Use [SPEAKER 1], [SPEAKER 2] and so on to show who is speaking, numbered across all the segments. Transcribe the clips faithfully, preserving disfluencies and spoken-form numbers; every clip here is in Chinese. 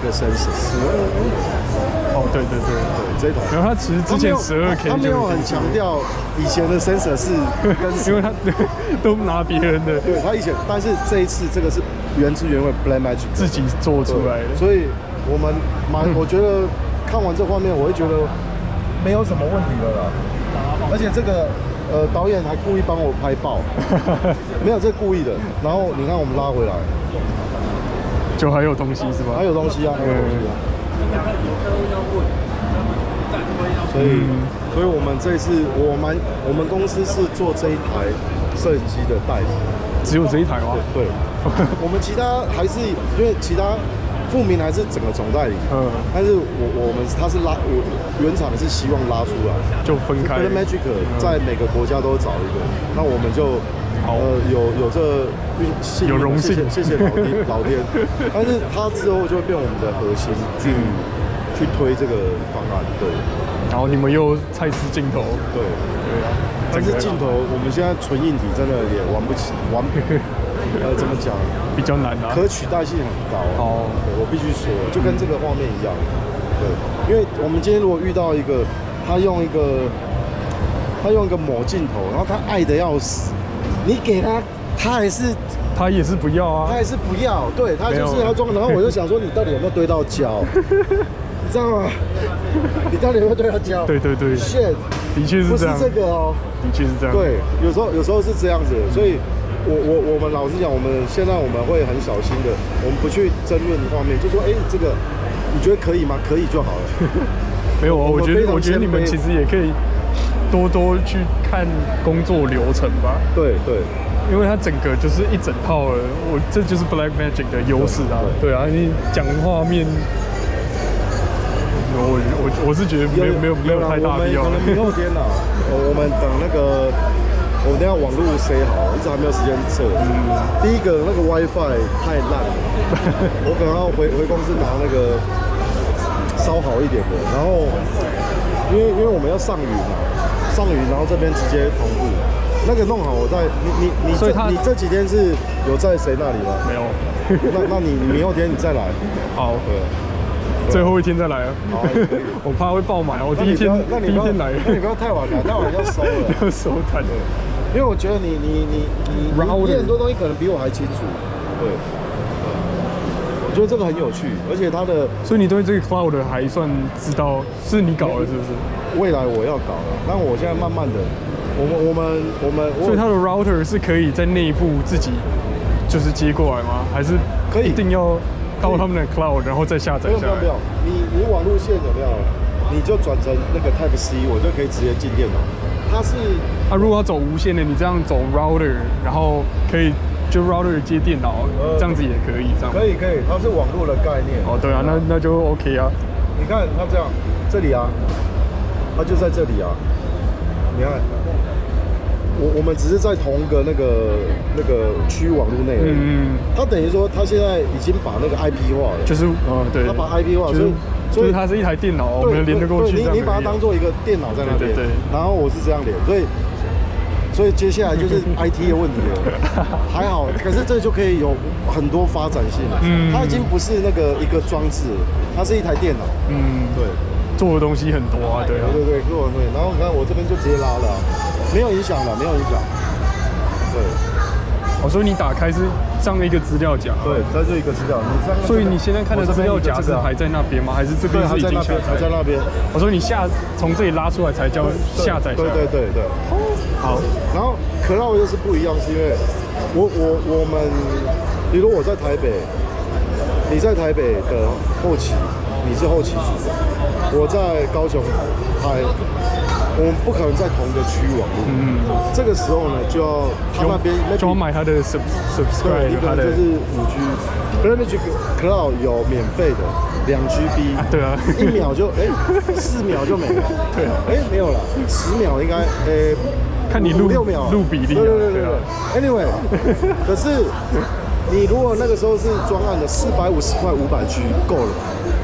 [SPEAKER 1] Magic Sensor 十二。
[SPEAKER 2] 哦，对对对
[SPEAKER 1] 对，这一台。
[SPEAKER 2] 然后它其实之前十二 K
[SPEAKER 1] 他没有很强调以前的 Sensor 是跟，
[SPEAKER 2] 因为他都拿别人的。
[SPEAKER 1] 对，他以前，但是这一次这个是原汁原味 Black Magic
[SPEAKER 2] 自己做出来的，
[SPEAKER 1] 所以我们蛮，我觉得看完这画面，我会觉得没有什么问题了啦。而且这个呃导演还故意帮我拍爆，没有，这故意的。然后你看我们拉回来，
[SPEAKER 2] 就还有东西是吧？
[SPEAKER 1] 还有东西啊，还有东西啊。所以，嗯、所以我们这次我们我们公司是做这一台摄影机的代理，
[SPEAKER 2] 只有这一台吗？
[SPEAKER 1] 对，对我们其他还是因为其他富民还是整个总代理，嗯，但是我我们他是拉我原厂是希望拉出来，
[SPEAKER 2] 就分开。
[SPEAKER 1] Black Magic 在每个国家都找一个，那我们就呃有有这运幸
[SPEAKER 2] 有荣幸，
[SPEAKER 1] 谢谢老天老天，但是它之后就会变我们的核心去去推这个方案，对。
[SPEAKER 2] 然后你们又蔡司镜头，
[SPEAKER 1] 对对啊，但是镜头我们现在纯硬体真的也玩不起，玩呃怎么讲，
[SPEAKER 2] 比较难啊，
[SPEAKER 1] 可取代性很高哦。对，我必须说，就跟这个画面一样，对，因为我们今天如果遇到一个他用一个他用一个某镜头，然后他爱的要死，你给他他还是
[SPEAKER 2] 他也是不要啊，
[SPEAKER 1] 他也是不要，对他就是要装，然后我就想说你到底有没有对到焦？你知道吗？你到底有没有对他教？
[SPEAKER 2] 对对对
[SPEAKER 1] ，shit，
[SPEAKER 2] 的确是这样，
[SPEAKER 1] 不是这个哦，
[SPEAKER 2] 的确是这样。
[SPEAKER 1] 对，有时候有时候是这样子，所以我我我们老实讲，我们现在我们会很小心的，我们不去争论画面，就说哎、欸，这个你觉得可以吗？可以就好了。
[SPEAKER 2] 没有啊，我觉得我觉得你们其实也可以多多去看工作流程吧。
[SPEAKER 1] 对对。
[SPEAKER 2] 因为它整个就是一整套了，我这就是 Black Magic 的优势啊。对啊，你讲画面。我我我是觉得没有没有没有太大必要。
[SPEAKER 1] 可能明后天啦，我们等那个，我们等下网络塞好，一直还没有时间测。嗯。第一个那个 WiFi 太烂了，我可能要回回公司拿那个稍好一点的。然后，因为因为我们要上云嘛，上云，然后这边直接同步，那个弄好，我再你你你这你这几天是有在谁那里吗？
[SPEAKER 2] 没有。
[SPEAKER 1] 那那你你明后天你再来。
[SPEAKER 2] 好。对。最后一天再来啊！我怕会爆满。我第一天第一天来，
[SPEAKER 1] 那你不要太晚来，太晚要收了，
[SPEAKER 2] 要收摊了。
[SPEAKER 1] 因为我觉得你你你你你很多东西可能比我还清楚。对，我觉得这个很有趣，而且它的，
[SPEAKER 2] 所以你对这个 cloud 还算知道，是你搞的，是不是？
[SPEAKER 1] 未来我要搞了，但我现在慢慢的，我们我们我们，
[SPEAKER 2] 所以它的 router 是可以在内部自己就是接过来吗？还是
[SPEAKER 1] 可以
[SPEAKER 2] 一定要？到他们的 cloud， 然后再下载下来。
[SPEAKER 1] 不要不要，你你网路线有没有？你就转成那个 Type C， 我就可以直接进电脑。它是，
[SPEAKER 2] 啊，如果要走无线的，你这样走 router， 然后可以就 router 接电脑，呃、这样子也可以，这样。
[SPEAKER 1] 可以可以，它是网络的概念。
[SPEAKER 2] 哦，对啊，那那就 OK 啊。
[SPEAKER 1] 你看它这样，这里啊，它就在这里啊。你看。我我们只是在同一个那个那个区域网络内，嗯，它等于说它现在已经把那个 I P 化了，
[SPEAKER 2] 就是嗯对，
[SPEAKER 1] 它把 I P 化，所以
[SPEAKER 2] 所以它是一台电脑，我们连得过去。
[SPEAKER 1] 你你把它当做一个电脑在那边，对，然后我是这样连，所以所以接下来就是 I T 的问题了，还好，可是这就可以有很多发展性了，嗯，它已经不是那个一个装置，它是一台电脑，嗯，对，
[SPEAKER 2] 做的东西很多啊，对啊，
[SPEAKER 1] 对对对，做的东西，然后你看我这边就直接拉了。没有影响了，没有影响。对，
[SPEAKER 2] 哦，所以你打开是上一个资料夹。
[SPEAKER 1] 对，这是一个资料。你上、那个，
[SPEAKER 2] 所以你现在看的资料夹是还在那边吗？还是这边是已经下载？
[SPEAKER 1] 还在那边。
[SPEAKER 2] 我说你下从这里拉出来才叫下载。
[SPEAKER 1] 对对对对。好，然后 Cloud 又是不一样，是因为我我我们，比如我在台北，你在台北的后期，你是后期组，我在高雄拍。我们不可能在同一个区域网络，嗯，这个时候呢，就要他那边
[SPEAKER 2] 就要买他的 sub subscribe，
[SPEAKER 1] 对，可能就是五 G，Black Magic Cloud 有免费的两 G B，
[SPEAKER 2] 对啊，
[SPEAKER 1] 一秒就哎四秒就没了，对啊，哎没有了，十秒应该哎
[SPEAKER 2] 看你录
[SPEAKER 1] 六秒
[SPEAKER 2] 录比例，
[SPEAKER 1] 对对对对对 ，Anyway， 可是你如果那个时候是专案的四百五十块五百 G 够了。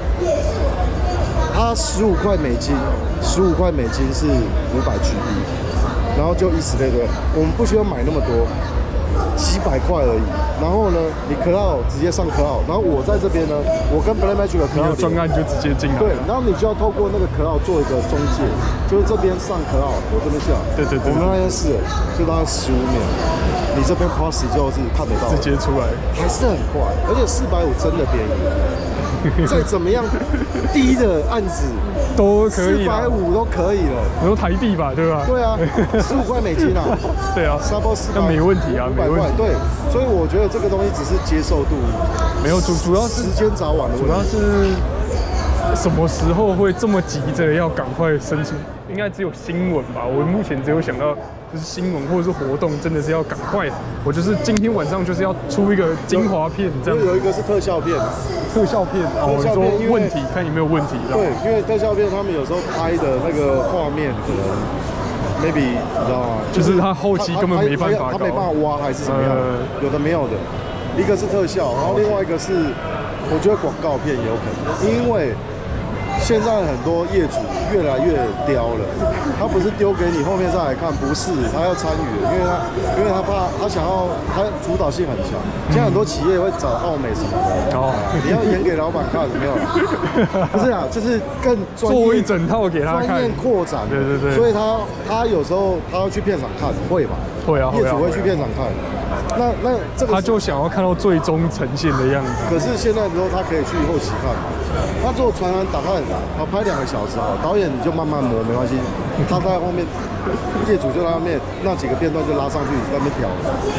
[SPEAKER 1] 它十五块美金，十五块美金是五百 G B， 然后就以此类推，我们不需要买那么多，几百块而已， 然后呢，你 cloud 直接上 cloud， 然后我在这边呢，我跟 Blackmagic 的 cloud
[SPEAKER 2] 专案就直接进来。
[SPEAKER 1] 对，然后你就要透过那个 cloud 做一个中介，就是这边上 cloud， 我这边下。
[SPEAKER 2] 对对对。
[SPEAKER 1] 我们那天试了，就大概十五秒，你这边 P O S 就是看得到，
[SPEAKER 2] 直接出来，
[SPEAKER 1] 还是很快，而且四百五真的便宜。再怎么样低的案子
[SPEAKER 2] 都可以，
[SPEAKER 1] 四百五都可以了。
[SPEAKER 2] 你说台币吧，对吧？
[SPEAKER 1] 对啊，十五块美金啊。
[SPEAKER 2] 对啊，
[SPEAKER 1] 差不多四百，
[SPEAKER 2] 那没问题啊，没问题。
[SPEAKER 1] 对，所以我觉得这个东西只是接受度，
[SPEAKER 2] 没有主主要是
[SPEAKER 1] 时间早晚的问题。
[SPEAKER 2] 主要是什么时候会这么急着要赶快生出？应该只有新闻吧。我目前只有想到就是新闻或者是活动，真的是要赶快。我就是今天晚上就是要出一个精华片，这样。
[SPEAKER 1] 有一个是特效片，
[SPEAKER 2] 特效片哦，你说问题看有没有问题？
[SPEAKER 1] 对，因为特效片他们有时候拍的那个画面可能 maybe 你知道吗？
[SPEAKER 2] 就是他后期根本没办法，
[SPEAKER 1] 他没办法挖还是怎么样？有的没有的，一个是特效，然后另外一个是我觉得广告片也有可能，因为。现在很多业主越来越刁了，他不是丢给你后面再来看，不是他要参与，因为他因为他怕他想要他主导性很强。现在很多企业会找奥美什么的，哦，你要演给老板看，没有？不是啊，就是更专业，
[SPEAKER 2] 做一整套给他看，
[SPEAKER 1] 专业扩展。对对对。所以他他有时候他要去片场看，会吧？
[SPEAKER 2] 会啊，
[SPEAKER 1] 业主会去片场看。那那这个
[SPEAKER 2] 他就想要看到最终呈现的样子。
[SPEAKER 1] 可是现在之后他可以去后期看嘛？他做传完档案，好拍两个小时好，导演你就慢慢磨没关系，他在后面，业主就在后面那几个片段就拉上去在那边调。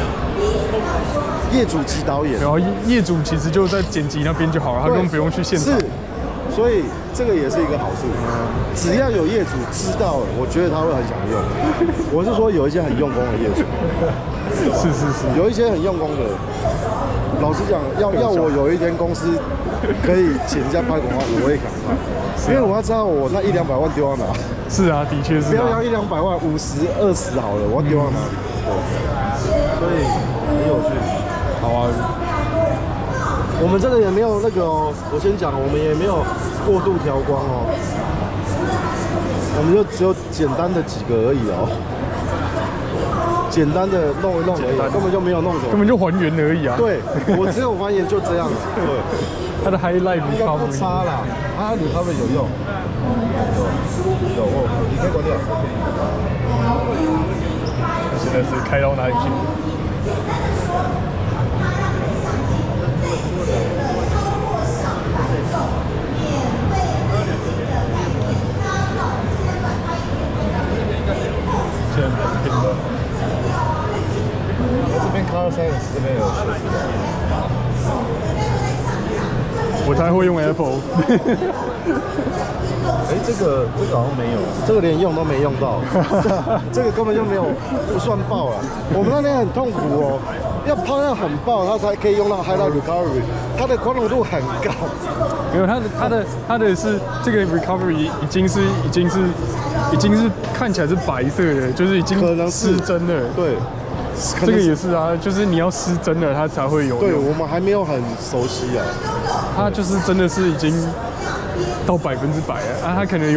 [SPEAKER 1] 业主及导演，
[SPEAKER 2] 然后业主其实就在剪辑那边就好了，他根本不用去现场。
[SPEAKER 1] 是，所以这个也是一个好处。只要有业主知道了，我觉得他会很想用。我是说有一些很用功的业主，
[SPEAKER 2] 是是是，
[SPEAKER 1] 有一些很用功的。老实讲，要要我有一间公司可以请人家拍广告，我也敢拍，因为我要知道我那一两百万丢到哪。
[SPEAKER 2] 是啊，的确是。
[SPEAKER 1] 不要要一两百万，五十、二十好了，我要丢到哪里？所以很有趣。
[SPEAKER 2] 好啊，
[SPEAKER 1] 我们这个也没有那个哦，我先讲，我们也没有过度调光哦，我们就只有简单的几个而已哦。简单的弄一弄而已，根本就没有弄什么，
[SPEAKER 2] 根本就还原而已啊。
[SPEAKER 1] 对，我只有还原就这样。对，
[SPEAKER 2] 它的 highlight
[SPEAKER 1] 应该不差啦，它 recovery 有用，有有哦，你可以关掉。
[SPEAKER 2] 现在是开到哪里去？现在蛮拼的。
[SPEAKER 1] 这边 Color Science 这边有学习的，
[SPEAKER 2] 我才会用 Apple。
[SPEAKER 1] 哎、欸，这个这个好像没有，这个连用都没用到，这个根本就没有不算爆了。我们那天很痛苦哦，要拍到很爆，它才可以用到 Highlight Recovery， 它的宽容度很高。
[SPEAKER 2] 没有，它的它的它的是这个 Recovery 已经是已经是已经是看起来是白色的，就是已经
[SPEAKER 1] 可能
[SPEAKER 2] 失真了。
[SPEAKER 1] 对。
[SPEAKER 2] 这个也是啊，就是你要失真了，它才会有。
[SPEAKER 1] 对，我们还没有很熟悉啊。
[SPEAKER 2] 它就是真的是已经到百分之百了啊，它可能有。